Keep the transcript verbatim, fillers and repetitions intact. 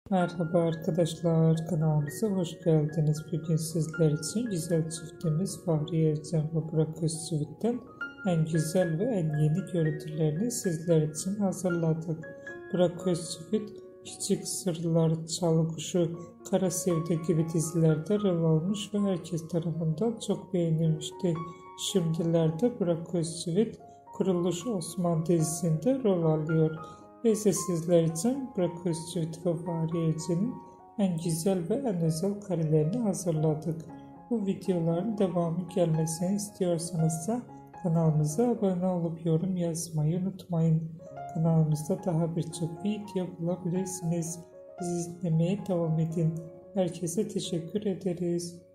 Merhaba arkadaşlar, kanalımıza hoş geldiniz. Bugün sizler için güzel çiftimiz Fahriye Evcen ve Burak Özçivit'ten en güzel ve en yeni görüntülerini sizler için hazırladık. Burak Özçivit, Küçük Sırlar, Çalı Kuşu, Kara Sevda gibi dizilerde rol almış ve herkes tarafından çok beğenilmişti. Şimdilerde Burak Özçivit, Kuruluş Osman dizisinde rol alıyor. Biz de sizler için Burak Özçivit ve Fahriye Evcen'in en güzel ve en özel karelerini hazırladık. Bu videoların devamı gelmesini istiyorsanız da kanalımıza abone olup yorum yazmayı unutmayın. Kanalımızda daha birçok video bulabilirsiniz. Bizi izlemeye devam edin. Herkese teşekkür ederiz.